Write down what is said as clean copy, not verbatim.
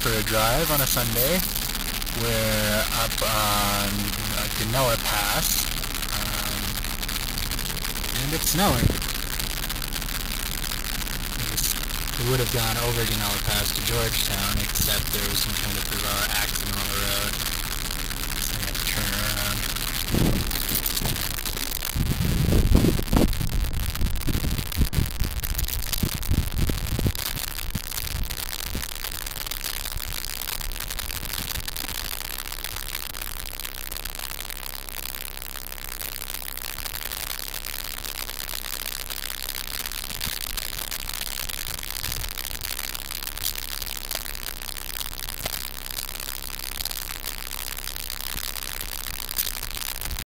for a drive on a Sunday. We're up on Guanella Pass, and it's snowing. We would have gone over Guanella Pass to Georgetown, except there was some kind of bizarre accident on the road.